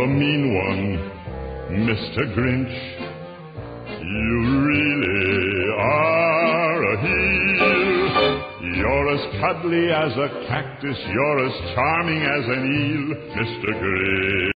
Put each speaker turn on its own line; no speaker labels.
mean one, Mr. Grinch. You really are a heel. You're as cuddly as a cactus, you're as charming as an eel, Mr. Grinch.